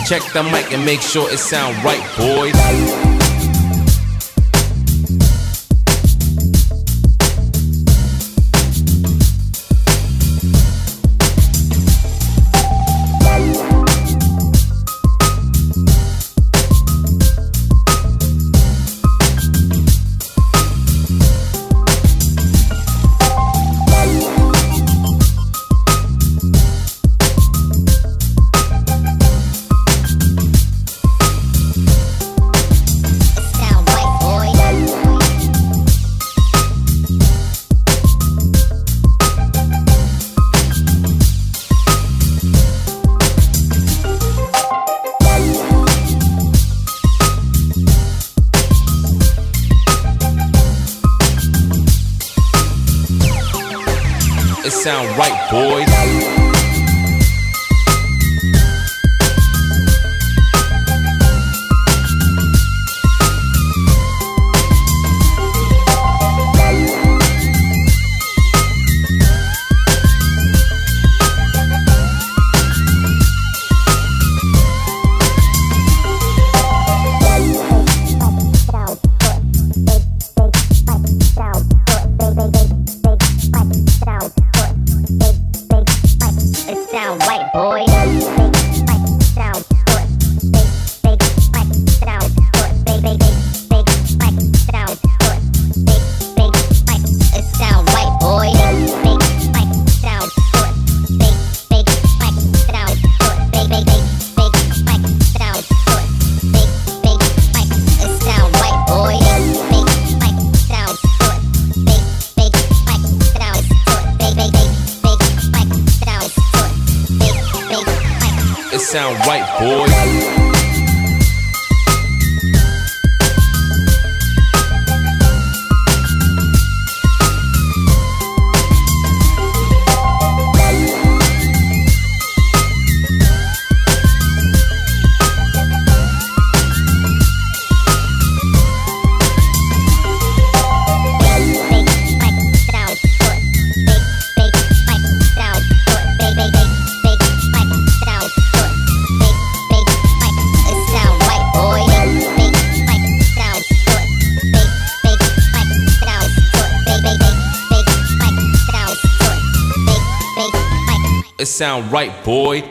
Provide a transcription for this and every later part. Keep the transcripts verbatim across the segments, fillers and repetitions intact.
Check the mic and make sure it sound right, boys. It sound right, boys. Sound white, boy. Sound good. Big, big, black sound good. Big, big, big, big, black sound good. Big, big, black. It sound white, boy. Big, black sound good. Big, big, black sound good. Big, big, big, big, black sound good. Big, big, black. It sound white, boy. Big, black sound good. Big, big, black sound good. Big, big, big, big, black sound good. It sound right, boys. It sound right, boy.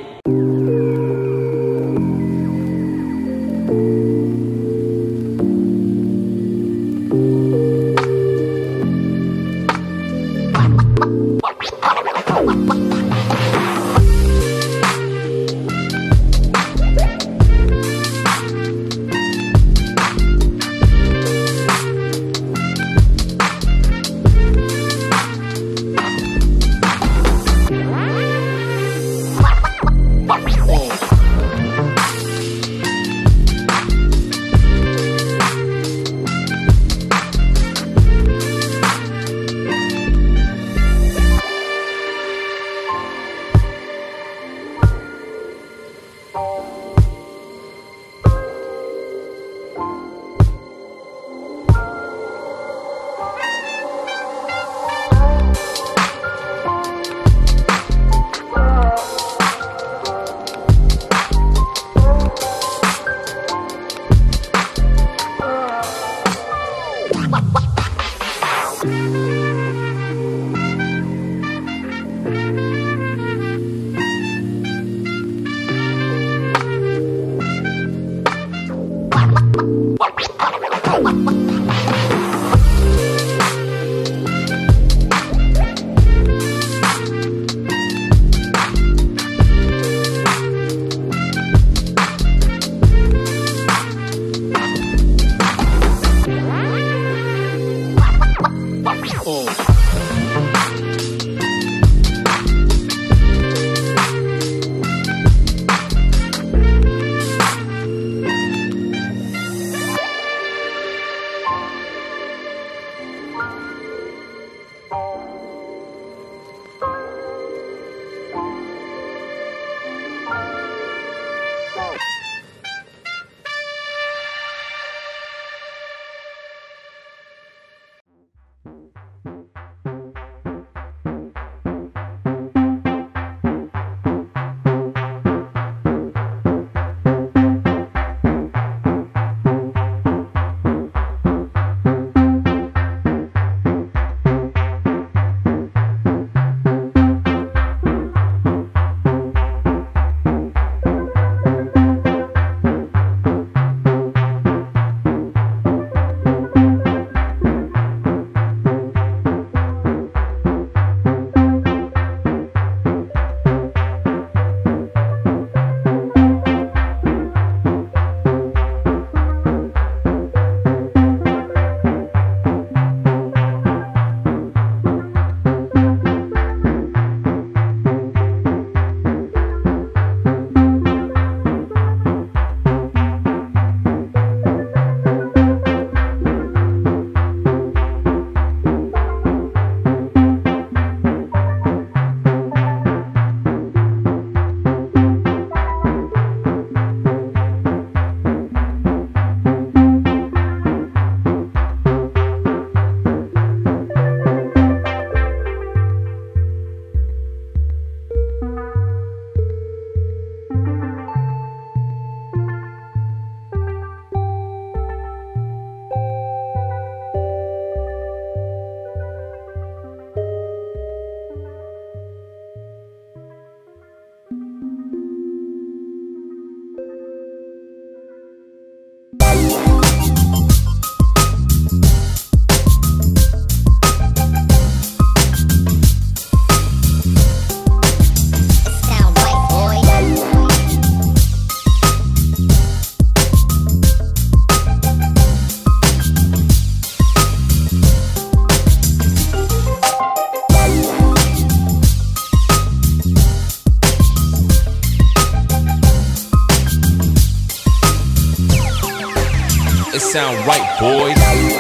it sound right, boys.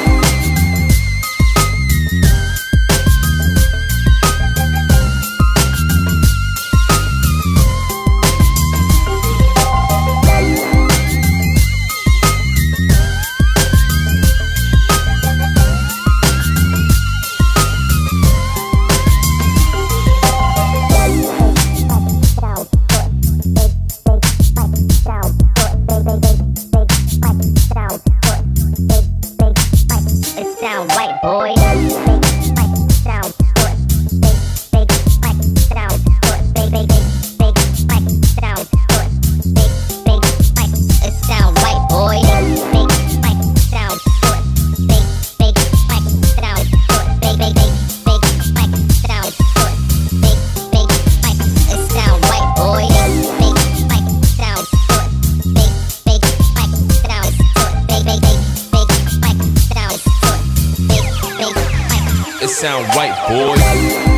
Sound right, boy. Sound big, big, sound big, big, big, sound big, big, it sound right, boy. Big, sound big, big, sound big, big, big, sound big, big, it sound right, boy. Big, sound big, big, sound big, big, big, sound. It sound right, boys.